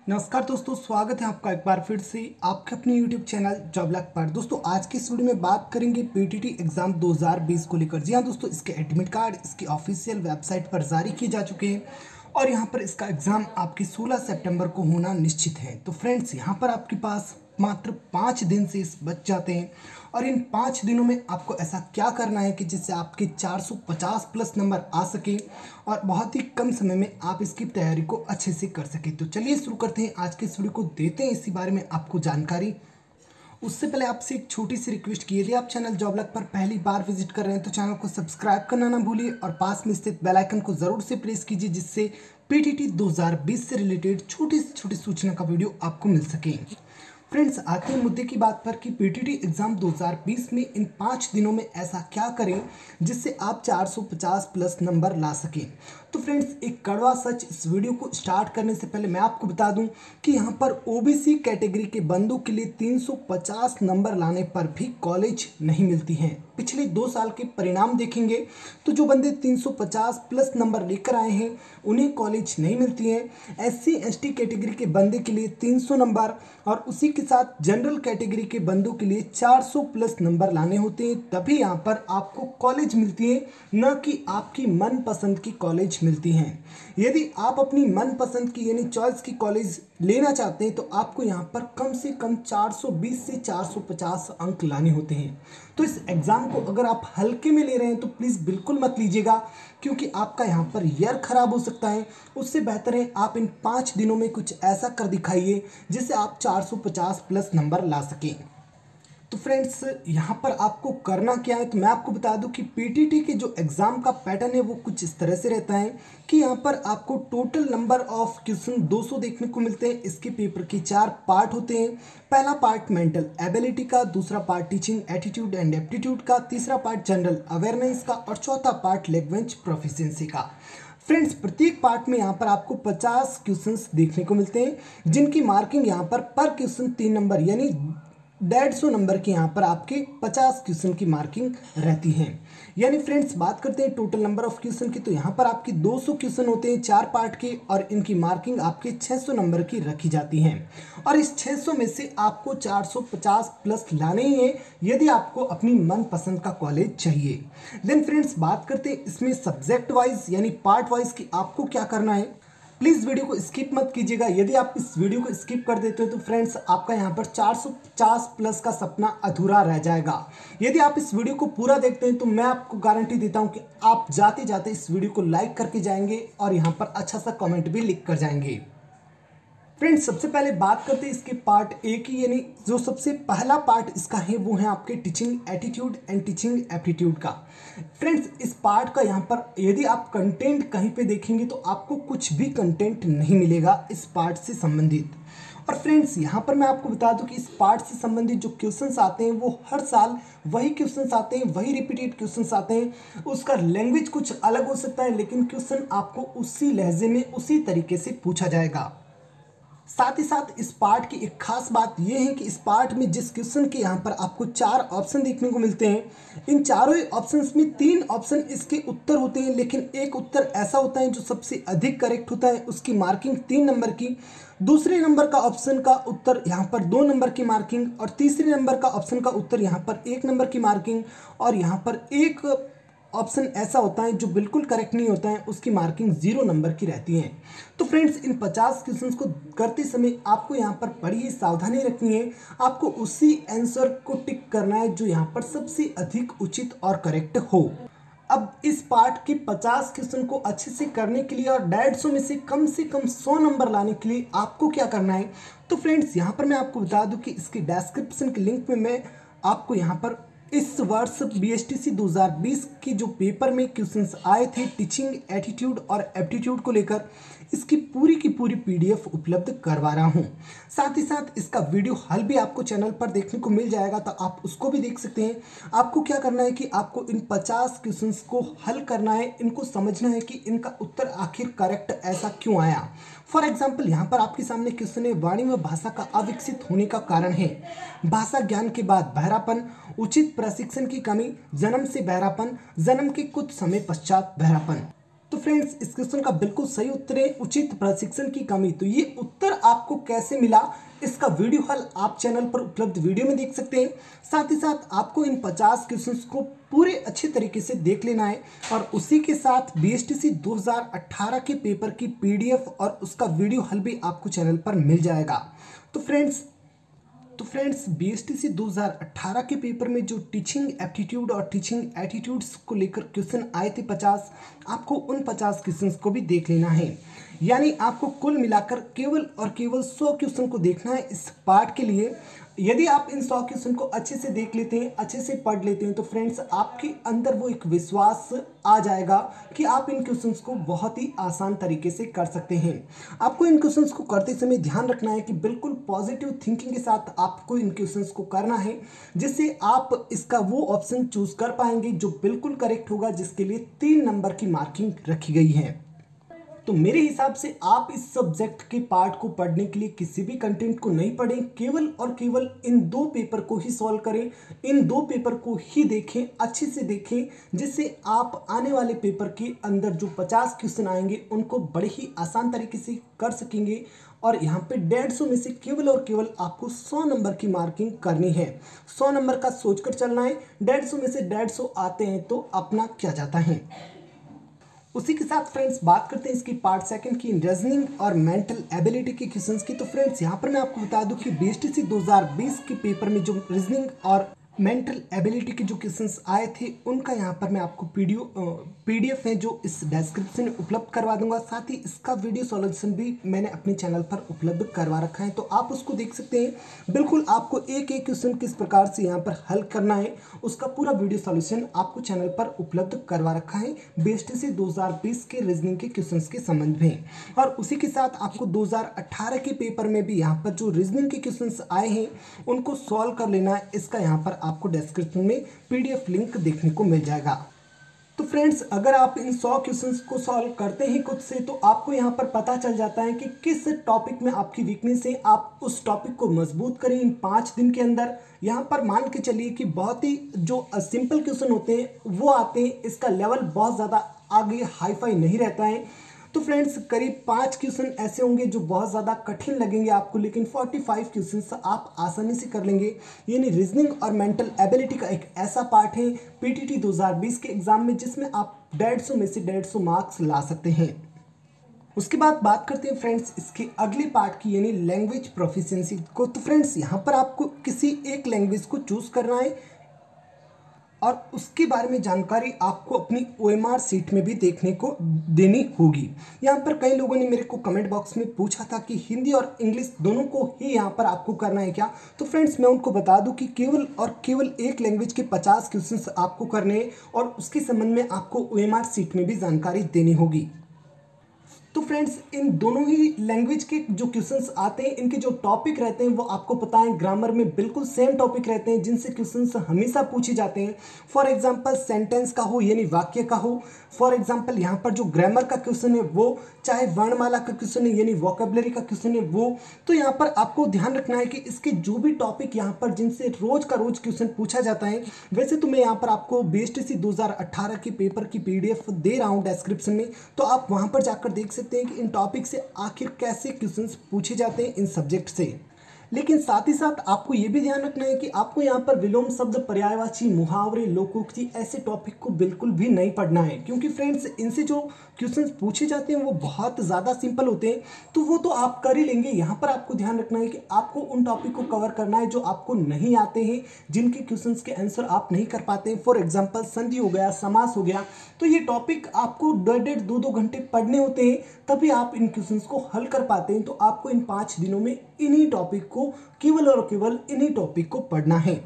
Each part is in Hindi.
नमस्कार दोस्तों, स्वागत है आपका एक बार फिर से आपके अपने YouTube चैनल जॉब लक पर। दोस्तों आज की इस वीडियो में बात करेंगे पीटीटी एग्जाम 2020 को लेकर। जी हाँ दोस्तों, इसके एडमिट कार्ड इसकी ऑफिशियल वेबसाइट पर जारी किए जा चुके हैं और यहाँ पर इसका एग्जाम आपकी 16 सितंबर को होना निश्चित है। तो फ्रेंड्स, यहाँ पर आपके पास मात्र 5 दिन से बच जाते हैं और इन 5 दिनों में आपको ऐसा क्या करना है कि जिससे आपके 450 प्लस नंबर आ सके और बहुत ही कम समय में आप इसकी तैयारी को अच्छे से कर सके। तो चलिए शुरू करते हैं आज के इस वीडियो को, देते हैं इसी बारे में आपको जानकारी। उससे पहले आपसे एक छोटी सी रिक्वेस्ट की, यदि आप चैनल जॉब लक पर पहली बार विजिट कर रहे हैं तो चैनल को सब्सक्राइब करना ना भूलिए और पास में स्थित बेल आइकन को जरूर से प्रेस कीजिए, जिससे पीटीटी 2020 से रिलेटेड छोटी से छोटी सूचना का वीडियो आपको मिल सके। फ्रेंड्स, आते हैं मुद्दे की बात पर कि पीटीटी एग्जाम 2020 में इन 5 दिनों में ऐसा क्या करें जिससे आप 450 प्लस नंबर ला सकें। तो फ्रेंड्स, एक कड़वा सच, इस वीडियो को स्टार्ट करने से पहले मैं आपको बता दूं कि यहाँ पर ओबीसी कैटेगरी के बंदों के लिए 350 नंबर लाने पर भी कॉलेज नहीं मिलती हैं। पिछले 2 साल के परिणाम देखेंगे तो जो बंदे 350 प्लस नंबर लेकर आए हैं उन्हें कॉलेज नहीं मिलती हैं। एससी एसटी कैटेगरी के बंदे के लिए 300 नंबर और उसी के साथ जनरल कैटेगरी के बंदों के लिए 400 प्लस नंबर लाने होते हैं, तभी यहाँ पर आपको कॉलेज मिलती है, न कि आपकी मनपसंद की कॉलेज मिलती हैं। यदि आप अपनी मनपसंद की यानी चॉइस की कॉलेज लेना चाहते हैं तो आपको यहाँ पर कम से कम 420 से 450 अंक लाने होते हैं। तो इस एग्ज़ाम को अगर आप हल्के में ले रहे हैं तो प्लीज़ बिल्कुल मत लीजिएगा, क्योंकि आपका यहाँ पर ईयर खराब हो सकता है। उससे बेहतर है आप इन 5 दिनों में कुछ ऐसा कर दिखाइए जिससे आप 450 प्लस नंबर ला सकें। तो फ्रेंड्स, यहाँ पर आपको करना क्या है, तो मैं आपको बता दूं कि पीटीटी के जो एग्ज़ाम का पैटर्न है वो कुछ इस तरह से रहता है कि यहाँ पर आपको टोटल नंबर ऑफ क्वेश्चन 200 देखने को मिलते हैं। इसके पेपर के 4 पार्ट होते हैं। पहला पार्ट मेंटल एबिलिटी का, दूसरा part teaching attitude and aptitude का, तीसरा पार्ट जनरल अवेयरनेस का और चौथा पार्ट लैंग्वेज प्रोफिशिएंसी का। फ्रेंड्स, प्रत्येक पार्ट में यहाँ पर आपको 50 क्वेश्चंस देखने को मिलते हैं, जिनकी मार्किंग यहाँ पर क्वेश्चन 3 नंबर यानी 150 नंबर की यहाँ पर आपके 50 क्वेश्चन की मार्किंग रहती है। यानी फ्रेंड्स, बात करते हैं टोटल नंबर ऑफ क्वेश्चन की, तो यहाँ पर आपकी 200 क्वेश्चन होते हैं 4 पार्ट के और इनकी मार्किंग आपके 600 नंबर की रखी जाती है और इस 600 में से आपको 450 प्लस लाने ही हैं यदि आपको अपनी मनपसंद का कॉलेज चाहिए। देन फ्रेंड्स, बात करते हैं इसमें सब्जेक्ट वाइज यानी पार्ट वाइज कि आपको क्या करना है। प्लीज़ वीडियो को स्किप मत कीजिएगा। यदि आप इस वीडियो को स्किप कर देते हो तो फ्रेंड्स, आपका यहाँ पर 450 प्लस का सपना अधूरा रह जाएगा। यदि आप इस वीडियो को पूरा देखते हैं तो मैं आपको गारंटी देता हूँ कि आप जाते जाते इस वीडियो को लाइक करके जाएंगे और यहाँ पर अच्छा सा कमेंट भी लिख कर जाएंगे। फ्रेंड्स, सबसे पहले बात करते हैं इसके पार्ट ए की, यानी जो सबसे पहला पार्ट इसका है वो है आपके teaching attitude and teaching aptitude का। फ्रेंड्स, इस पार्ट का यहाँ पर यदि आप कंटेंट कहीं पे देखेंगे तो आपको कुछ भी कंटेंट नहीं मिलेगा इस पार्ट से संबंधित। और फ्रेंड्स, यहाँ पर मैं आपको बता दूं कि इस पार्ट से संबंधित जो क्वेश्चंस आते हैं वो हर साल वही क्वेश्चंस आते हैं, वही रिपीटेड क्वेश्चंस आते हैं। उसका लैंग्वेज कुछ अलग हो सकता है लेकिन क्वेश्चन आपको उसी लहजे में उसी तरीके से पूछा जाएगा। साथ ही साथ इस पार्ट की एक खास बात यह है कि इस पार्ट में जिस क्वेश्चन के यहाँ पर आपको 4 ऑप्शन देखने को मिलते हैं, इन चारों ही ऑप्शंस में 3 ऑप्शन इसके उत्तर होते हैं, लेकिन एक उत्तर ऐसा होता है जो सबसे अधिक करेक्ट होता है, उसकी मार्किंग 3 नंबर की। दूसरे नंबर का ऑप्शन का उत्तर यहाँ पर 2 नंबर की मार्किंग और तीसरे नंबर का ऑप्शन का उत्तर यहाँ पर 1 नंबर की मार्किंग और यहाँ पर एक ऑप्शन ऐसा होता है जो बिल्कुल करेक्ट नहीं होता है, उसकी मार्किंग 0 नंबर की रहती है। तो फ्रेंड्स, इन 50 क्वेश्चंस को करते समय आपको यहाँ पर बड़ी सावधानी रखनी है। आपको उसी आंसर को टिक करना है जो यहाँ पर सबसे अधिक उचित और करेक्ट हो। अब इस पार्ट के 50 क्वेश्चन को अच्छे से करने के लिए और 150 में से कम 100 नंबर लाने के लिए आपको क्या करना है, तो फ्रेंड्स यहाँ पर मैं आपको बता दूँ कि इसके डिस्क्रिप्शन के लिंक में मैं आपको यहाँ पर इस वर्ष बीएसटीसी 2020 के जो पेपर में क्वेश्चंस आए थे टीचिंग एटीट्यूड और एप्टीट्यूड को लेकर, इसकी पूरी की पूरी पीडीएफ उपलब्ध करवा रहा हूं। साथ ही साथ इसका वीडियो हल भी आपको चैनल पर देखने को मिल जाएगा, तो आप उसको भी देख सकते हैं। आपको क्या करना है कि आपको इन 50 क्वेश्चंस को हल करना है, इनको समझना है कि इनका उत्तर आखिर करेक्ट ऐसा क्यों आया। फॉर एग्जाम्पल, यहाँ पर आपके सामने क्वेश्चन है, वाणी व भाषा का अविकसित होने का कारण है भाषा ज्ञान के बाद बहरापन, उचित प्रशिक्षण की कमी, जन्म से बहरापन, जन्म के कुछ समय पश्चात बहरापन। तो फ्रेंड्स, इस क्वेश्चन का बिल्कुल सही उत्तर है उचित प्रशिक्षण की कमी। तो ये उत्तर आपको कैसे मिला, इसका वीडियो हल आप चैनल पर उपलब्ध वीडियो में देख सकते हैं। साथ ही साथ आपको इन 50 क्वेश्चंस को पूरे अच्छे तरीके से देख लेना है और उसी के साथ बीएसटीसी 2018 के पेपर की पीडीएफ और उसका वीडियो हल भी आपको चैनल पर मिल जाएगा। तो फ्रेंड्स बीएसटीसी 2018 के पेपर में जो टीचिंग एप्टीट्यूड और टीचिंग एटीट्यूड्स को लेकर क्वेश्चन आए थे 50, आपको उन 50 क्वेश्चंस को भी देख लेना है। यानी आपको कुल मिलाकर केवल और केवल 100 क्वेश्चन को देखना है इस पार्ट के लिए। यदि आप इन 100 क्वेश्चन को अच्छे से देख लेते हैं, अच्छे से पढ़ लेते हैं, तो फ्रेंड्स आपके अंदर वो एक विश्वास आ जाएगा कि आप इन क्वेश्चंस को बहुत ही आसान तरीके से कर सकते हैं। आपको इन क्वेश्चंस को करते समय ध्यान रखना है कि बिल्कुल पॉजिटिव थिंकिंग के साथ आपको इन क्वेश्चंस को करना है, जिससे आप इसका वो ऑप्शन चूज कर पाएंगे जो बिल्कुल करेक्ट होगा, जिसके लिए 3 नंबर की मार्किंग रखी गई है। तो मेरे हिसाब से आप इस सब्जेक्ट के पार्ट को पढ़ने के लिए किसी भी कंटेंट को नहीं पढ़ें, केवल और केवल इन 2 पेपर को ही सॉल्व करें, इन 2 पेपर को ही देखें, अच्छे से देखें, जिससे आप आने वाले पेपर के अंदर जो 50 क्वेश्चन आएंगे उनको बड़े ही आसान तरीके से कर सकेंगे। और यहाँ पे 150 में से केवल और केवल आपको 100 नंबर की मार्किंग करनी है। 100 नंबर का सोचकर चलना है, 150 में से 150 आते हैं तो अपना क्या जाता है। उसी के साथ फ्रेंड्स बात करते हैं इसकी पार्ट सेकंड की, रीजनिंग और मेंटल एबिलिटी के क्वेश्चंस की। तो फ्रेंड्स यहाँ पर मैं आपको बता दूं कि बीएसटीसी 2020 के पेपर में जो रीजनिंग और मेंटल एबिलिटी के जो क्वेश्चंस आए थे उनका यहाँ पर मैं आपको पीडीएफ है जो इस डिस्क्रिप्शन में उपलब्ध करवा दूंगा। साथ ही इसका वीडियो सॉल्यूशन भी मैंने अपने चैनल पर उपलब्ध करवा रखा है, तो आप उसको देख सकते हैं। बिल्कुल आपको एक एक क्वेश्चन किस प्रकार से यहाँ पर हल करना है उसका पूरा वीडियो सॉल्यूशन आपको चैनल पर उपलब्ध करवा रखा है बीएसटीसी 2020 के रीजनिंग के क्वेश्चन के संबंध में। और उसी के साथ आपको 2018 के पेपर में भी यहाँ पर जो रीजनिंग के क्वेश्चन आए हैं उनको सॉल्व कर लेना है। इसका यहाँ पर आपको डिस्क्रिप्शन में पीडीएफ लिंक देखने को मिल जाएगा। तो फ्रेंड्स, अगर आप इन 100 क्वेश्चंस को सॉल्व करते हैं खुद से, तो आपको यहाँ पर पता चल जाता है कि किस टॉपिक में आपकी वीकनेस है। आप उस टॉपिक को मजबूत करें इन 5 दिन के अंदर। यहाँ पर मान के चलिए कि बहुत ही जो सिंपल क्वेश्चन होते हैं वो आते हैं, इसका लेवल बहुत ज़्यादा आगे हाईफाई नहीं रहता है। तो फ्रेंड्स, करीब 5 क्वेश्चन ऐसे होंगे जो बहुत ज़्यादा कठिन लगेंगे आपको, लेकिन 45 क्वेश्चन आप आसानी से कर लेंगे। यानी रीजनिंग और मेंटल एबिलिटी का एक ऐसा पार्ट है पीटीटी 2020 के एग्जाम में जिसमें आप 150 में से 150 मार्क्स ला सकते हैं। उसके बाद बात करते हैं फ्रेंड्स इसके अगले पार्ट की, यानी लैंग्वेज प्रोफिशिएंसी को। तो फ्रेंड्स, यहाँ पर आपको किसी एक लैंग्वेज को चूज करना है और उसके बारे में जानकारी आपको अपनी ओएमआर सीट में भी देखने को देनी होगी। यहाँ पर कई लोगों ने मेरे को कमेंट बॉक्स में पूछा था कि हिंदी और इंग्लिश दोनों को ही यहाँ पर आपको करना है क्या। तो फ्रेंड्स, मैं उनको बता दूं कि केवल और केवल एक लैंग्वेज के 50 क्वेश्चंस आपको करने हैं और उसके संबंध में आपको ओएमआर सीट में भी जानकारी देनी होगी। तो फ्रेंड्स, इन दोनों ही लैंग्वेज के जो क्वेश्चंस आते हैं इनके जो टॉपिक रहते हैं वो आपको पता है ग्रामर में बिल्कुल सेम टॉपिक रहते हैं जिनसे क्वेश्चंस हमेशा पूछे जाते हैं। फॉर एग्जांपल सेंटेंस का हो यानी वाक्य का हो, फॉर एग्जांपल यहाँ पर जो ग्रामर का क्वेश्चन है वो, चाहे वर्णमाला का क्वेश्चन है यानी वोकेबलरी का क्वेश्चन है वो। तो यहाँ पर आपको ध्यान रखना है कि इसके जो भी टॉपिक यहाँ पर जिनसे रोज का रोज क्वेश्चन पूछा जाता है, वैसे तो मैं यहाँ पर आपको बीएसटीसी 2018 के पेपर की पीडीएफ दे रहा हूँ डिस्क्रिप्शन में, तो आप वहाँ पर जाकर देख सकते हैं कि इन टॉपिक से आखिर कैसे क्वेश्चंस पूछे जाते हैं इन सब्जेक्ट से। लेकिन साथ ही साथ आपको यह भी ध्यान रखना है कि आपको यहाँ पर विलोम शब्द, पर्यायवाची, मुहावरे, लोकोक्ति ऐसे टॉपिक को बिल्कुल भी नहीं पढ़ना है, क्योंकि फ्रेंड्स इनसे जो क्वेश्चंस पूछे जाते हैं वो बहुत ज़्यादा सिंपल होते हैं, तो वो तो आप कर ही लेंगे। यहाँ पर आपको ध्यान रखना है कि आपको उन टॉपिक को कवर करना है जो आपको नहीं आते हैं, जिनके क्वेश्चंस के आंसर आप नहीं कर पाते हैं। फॉर एग्जाम्पल संधि हो गया, समास हो गया, तो ये टॉपिक आपको 1.5 2 घंटे पढ़ने होते हैं, तभी आप इन क्वेश्चंस को हल कर पाते हैं। तो आपको इन 5 दिनों में इन्हीं टॉपिक को, केवल और केवल इन्हीं टॉपिक को पढ़ना है।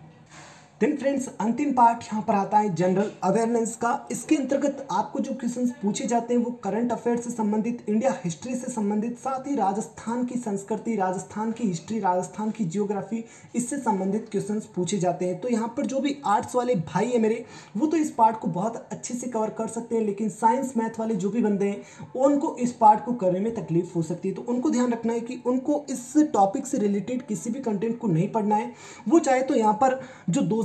देन फ्रेंड्स, अंतिम पार्ट यहाँ पर आता है जनरल अवेयरनेस का। इसके अंतर्गत आपको जो क्वेश्चंस पूछे जाते हैं वो करंट अफेयर से संबंधित, इंडिया हिस्ट्री से संबंधित, साथ ही राजस्थान की संस्कृति, राजस्थान की हिस्ट्री, राजस्थान की जियोग्राफी, इससे संबंधित क्वेश्चंस पूछे जाते हैं। तो यहाँ पर जो भी आर्ट्स वाले भाई है मेरे, वो तो इस पार्ट को बहुत अच्छे से कवर कर सकते हैं, लेकिन साइंस मैथ वाले जो भी बंदे हैं उनको इस पार्ट को करने में तकलीफ हो सकती है। तो उनको ध्यान रखना है कि उनको इस टॉपिक से रिलेटेड किसी भी कंटेंट को नहीं पढ़ना है। वो चाहे तो यहाँ पर जो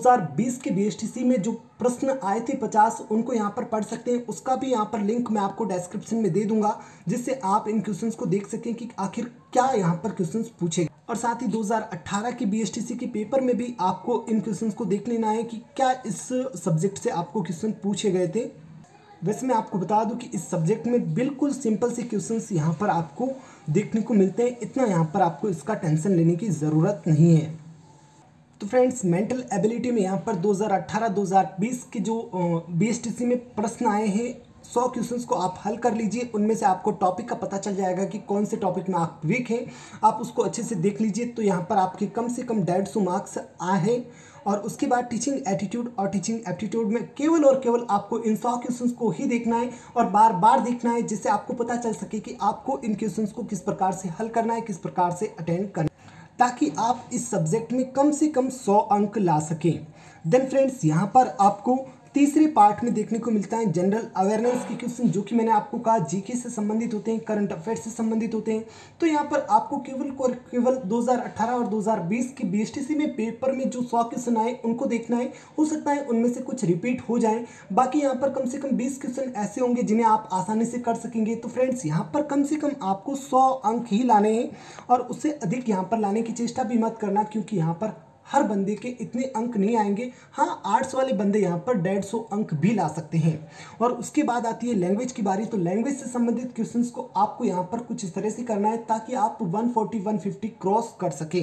2020 के बीएसटीसी में जो प्रश्न आए थे 50, उनको यहाँ पर पढ़ सकते हैं। उसका भी यहाँ पर लिंक मैं आपको डिस्क्रिप्शन में दे दूंगा, जिससे आप इन क्वेश्चंस को देख सकें कि आखिर क्या यहाँ पर क्वेश्चंस पूछे गए। और साथ ही 2018 के बीएसटीसी के पेपर में भी आपको इन क्वेश्चंस को देख लेना है कि क्या इस सब्जेक्ट से आपको क्वेश्चन पूछे गए थे। वैसे मैं आपको बता दूं कि इस सब्जेक्ट में बिल्कुल सिंपल से क्वेश्चंस यहाँ पर आपको देखने को मिलते हैं, इतना यहाँ पर आपको इसका टेंशन लेने की ज़रूरत नहीं है। तो फ्रेंड्स, मेंटल एबिलिटी में यहाँ पर 2018-2020 के जो बीएसटीसी में प्रश्न आए हैं 100 क्वेश्चंस को आप हल कर लीजिए। उनमें से आपको टॉपिक का पता चल जाएगा कि कौन से टॉपिक में आप वीक हैं, आप उसको अच्छे से देख लीजिए। तो यहाँ पर आपके कम से कम 150 मार्क्स आए हैं। और उसके बाद टीचिंग एटीट्यूड और टीचिंग एप्टीट्यूड में केवल और केवल आपको इन 100 क्वेश्चंस को ही देखना है और बार बार देखना है, जिससे आपको पता चल सके कि आपको इन क्वेश्चंस को किस प्रकार से हल करना है, किस प्रकार से अटेंड करना है, ताकि आप इस सब्जेक्ट में कम से कम 100 अंक ला सकें। देन फ्रेंड्स, यहाँ पर आपको तीसरे पार्ट में देखने को मिलता है जनरल अवेयरनेस के क्वेश्चन, जो कि मैंने आपको कहा जीके से संबंधित होते हैं, करंट अफेयर्स से संबंधित होते हैं। तो यहाँ पर आपको केवल 2018 और 2020 के बीएसटीसी में पेपर में जो 100 क्वेश्चन आए उनको देखना है। हो सकता है उनमें से कुछ रिपीट हो जाए, बाकी यहाँ पर कम से कम 20 क्वेश्चन ऐसे होंगे जिन्हें आप आसानी से कर सकेंगे। तो फ्रेंड्स, यहाँ पर कम से कम आपको 100 अंक ही लाने हैं और उससे अधिक यहाँ पर लाने की चेष्टा भी मत करना, क्योंकि यहाँ पर हर बंदे के इतने अंक नहीं आएंगे। हाँ, आर्ट्स वाले बंदे यहाँ पर 150 अंक भी ला सकते हैं। और उसके बाद आती है लैंग्वेज की बारी। तो लैंग्वेज से संबंधित क्वेश्चंस को आपको यहाँ पर कुछ इस तरह से करना है ताकि आप 140-150 क्रॉस कर सकें।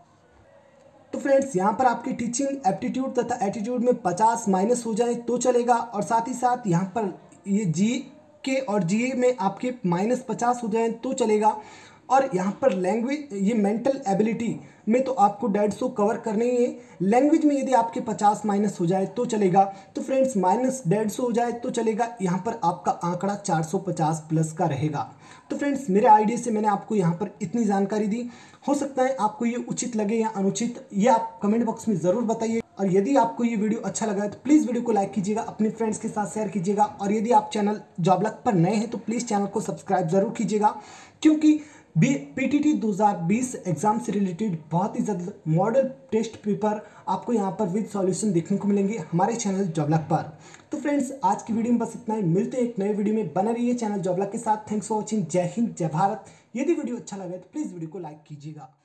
तो फ्रेंड्स, यहाँ पर आपकी टीचिंग एप्टीट्यूड तथा एटीट्यूड में 50 माइनस हो जाए तो चलेगा। और साथ ही साथ यहाँ पर ये जीके और जीए में आपके -50 हो जाए तो चलेगा। और यहाँ पर लैंग्वेज, ये मेंटल एबिलिटी में तो आपको 150 कवर करने ही है। लैंग्वेज में यदि आपके 50 माइनस हो जाए तो चलेगा। तो फ्रेंड्स, -150 हो जाए तो चलेगा। यहाँ पर आपका आंकड़ा 450 प्लस का रहेगा। तो फ्रेंड्स, मेरे आइडिया से मैंने आपको यहाँ पर इतनी जानकारी दी। हो सकता है आपको ये उचित लगे या अनुचित, ये आप कमेंट बॉक्स में ज़रूर बताइए। और यदि आपको ये वीडियो अच्छा लगा है तो प्लीज़ वीडियो को लाइक कीजिएगा, अपने फ्रेंड्स के साथ शेयर कीजिएगा। और यदि आप चैनल जॉब लक पर नए हैं तो प्लीज़ चैनल को सब्सक्राइब ज़रूर कीजिएगा, क्योंकि पीटीटी 2020 एग्जाम से रिलेटेड बहुत ही ज़्यादा मॉडल टेस्ट पेपर आपको यहाँ पर विद सॉल्यूशन देखने को मिलेंगे हमारे चैनल जॉब लक पर। तो फ्रेंड्स, आज की वीडियो में बस इतना ही। मिलते हैं एक नए वीडियो में, बने रहिए चैनल जॉब लक के साथ। Thanks for watching. जय हिंद, जय भारत। यदि वीडियो अच्छा लगे तो प्लीज़ वीडियो को लाइक कीजिएगा।